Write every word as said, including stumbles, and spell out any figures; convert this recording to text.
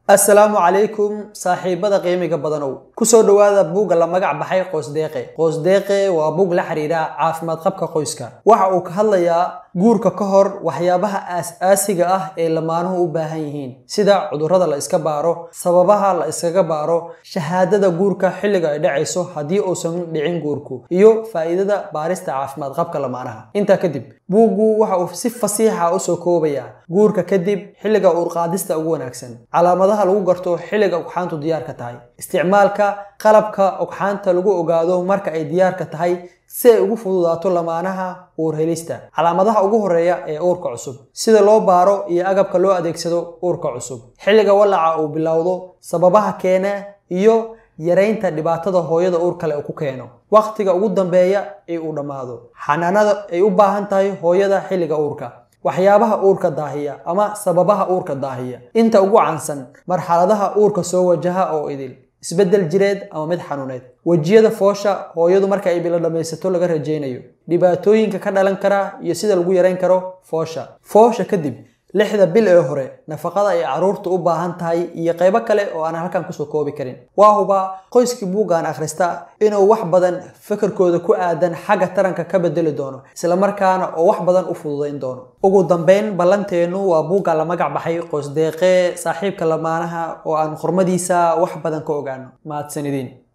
السلام عليكم صاحبada qiimiga badanow ku soo dhawaada buugga la magac baxay qoys deeqe qoys deeqe waa buug la xiriira caafimaad qabka qoyska waxa uu ka hadlayaa guurka ka hor waxyaabaha aas-aasiga ah ee lamaanuhu u baahan yihiin sida cudurrada la iska baaro sababaha la iskaga baaro shahaadada guurka xilliga ay dhacayso haddii uusan dhicin guurku iyo faa'iidada baarista caafimaad qabka lamaanaha inta kadib buuggu waxa uu si fasiix ah u soo koobayaa guurka kadib xilliga uur qaadista ugu wanaagsan calaamadaha lagu garto xilliga ugxaantu diyaarka tahay isticmaalka qalabka ugxaanta lagu ogaado marka ay diyaarka tahay si ay ugu fududaato lamaanaha uur helista calaamadaha ugu horeeya ee uurka cusub sida loo baaro iyo agabka loo adeegsado uurka cusub xilliga walaca uu bilowdo sababaha keena iyo yareynta dhibaatada hooyada uur kale uu ku keeno waqtiga ugu dambeeya ee uu dhamaado xanaanada ay u baahan tahay hooyada xilliga uurka waxyaabaha uurka daahiya ama sababaha uurka daahiya inta ugu caansan marxaladaha uurka soo wajaha oo idil isbedel jireed ama mid xanuuneed wajiyada foosha hooyadu marka ay bilo dhameysato laga rajeynayo dhibaatooyinka ka dhalan kara iyo sida lagu yareyn karo foosha foosha kadib lixda bil ee hore nafaqada ay caruurtu u baahan tahay iyo qaybo kale oo aan halkan ku soo koobi karin waa huba qoyskii buugaan akhrista inuu wax badan fikirkooda ku aadan xagga taranka ka bedeli doono isla markaana oo wax badan u fududeyn doono ugu dambeyn ballanteenu waa buugga la magac baxay qoys deeqe saaxiibka lamaanaha oo aan xurmadiisa wax badan ka ogaano mahadsanidin